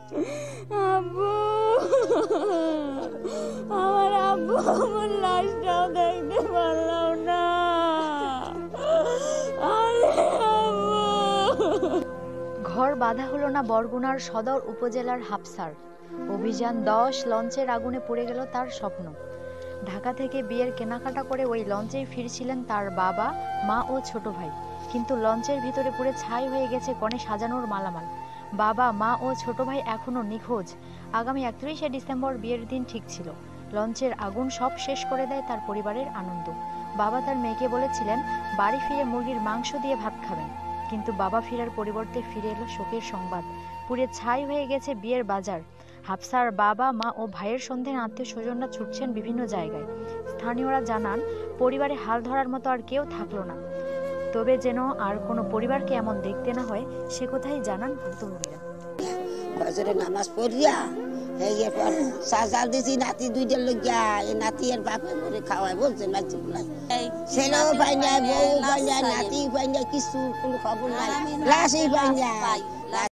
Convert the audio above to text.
আব্বু, আমার আব্বু আমার লাশটাও দেখতে পারলাম না। ঘর বাঁধা হলো না বরগুনার সদর উপজেলার হাফসার। অভিযান 10 লঞ্চের আগুনে পুড়ে গেল তার স্বপ্ন। ঢাকা থেকে বিয়ের কেনাকাটা করে ওই লঞ্চেই ফিরছিলেন তার বাবা, মা ও ছোট ভাই। কিন্তু লঞ্চের ভিতরে পুড়ে ছাই হয়ে গেছে কনে সাজানোর মালামাল। বাবা, মা ও ছোট ভাই এখনো নিখোঁজ। আগামী 31শে ডিসেম্বর বিয়ের দিন ঠিক ছিল। লঞ্চের আগুন সব শেষ করে দেয় তার পরিবারের আনন্দ। বাবা তার মেয়েকে বলেছিলেন বাড়ি ফিরে মুরগির মাংস দিয়ে ভাত খাবেন, কিন্তু বাবা ফেরার পরিবর্তে ফিরে এলো শোকের সংবাদ। পুড়ে ছাই হয়ে গেছে বিয়ের বাজার। হাফসার বাবা, মা ও ভাইয়ের সন্ধানে আত্মীয় স্বজনরা ছুটছেন বিভিন্ন জায়গায়। স্থানীয়রা জানান পরিবারে হাল ধরার মতো আর কেউ থাকলো না। তবে যেন আর কোনো পরিবারকে এমন দেখতে না হয় সে কথাই জানান ভুক্তভোগীরা। ফজরের নামাজ পড়িয়া এরপর সাজাল দিছি নাতি দুইটার লইয়া, এই নাতি আর বাপে করে খাওয়াই বলছে মাঝে ছেলেও পাই না, বউ পাই না, নাতি পাই না, কিছু কোনো খবর নাই, লাশই পাই না।